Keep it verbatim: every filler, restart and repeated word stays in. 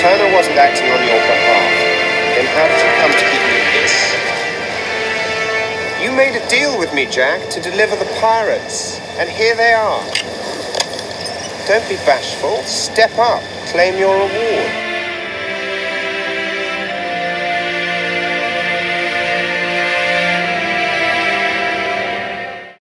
Turner wasn't acting on your behalf. Then how did you come to give me this? You made a deal with me, Jack, to deliver the pirates. And here they are. Don't be bashful. Step up. Claim your reward.